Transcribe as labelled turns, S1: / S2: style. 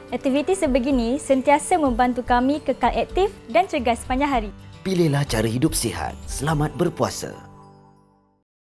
S1: Aktiviti sebegini sentiasa membantu kami kekal aktif dan cergas sepanjang hari.
S2: Pilihlah cara hidup sihat. Selamat berpuasa.